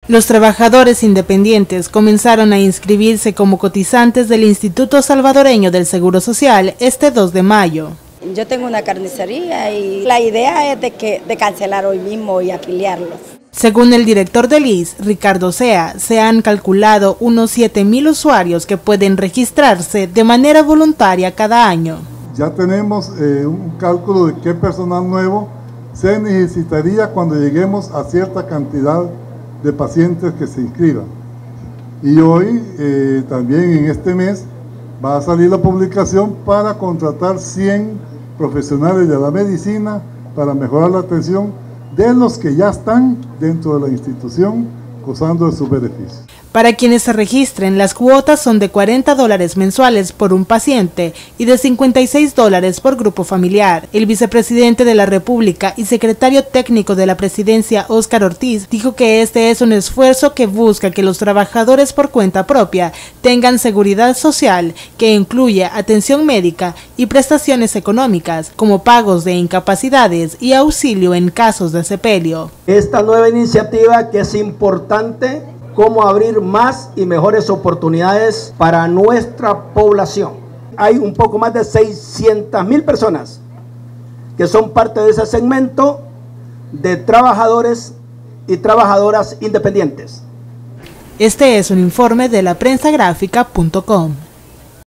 Los trabajadores independientes comenzaron a inscribirse como cotizantes del Instituto Salvadoreño del Seguro Social este 2 de mayo. Yo tengo una carnicería y la idea es de cancelar hoy mismo y afiliarlos. Según el director del ISS, Ricardo Sea, se han calculado unos 7,000 usuarios que pueden registrarse de manera voluntaria cada año. Ya tenemos un cálculo de qué personal nuevo se necesitaría cuando lleguemos a cierta cantidad de pacientes que se inscriban. Y hoy, también en este mes, va a salir la publicación para contratar 100 profesionales de la medicina para mejorar la atención de los que ya están dentro de la institución gozando de sus beneficios. Para quienes se registren, las cuotas son de $40 mensuales por un paciente y de $56 por grupo familiar. El vicepresidente de la República y secretario técnico de la presidencia, Óscar Ortiz, dijo que este es un esfuerzo que busca que los trabajadores por cuenta propia tengan seguridad social que incluye atención médica y prestaciones económicas, como pagos de incapacidades y auxilio en casos de sepelio. Esta nueva iniciativa que es importante, cómo abrir más y mejores oportunidades para nuestra población. Hay un poco más de 600,000 personas que son parte de ese segmento de trabajadores y trabajadoras independientes. Este es un informe de laprensagrafica.com.